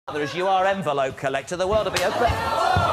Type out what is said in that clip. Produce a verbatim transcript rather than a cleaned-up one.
As you are envelope collector, the world will be open.